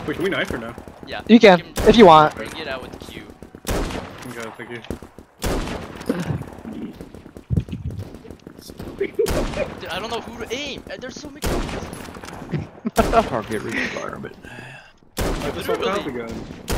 Wait, can we knife or no? Yeah. You can, if you want. Bring it out with the Q. Okay, thank you. Dude, I don't know who to aim. There's so many guns. Target requirement. I just swapped out the gun.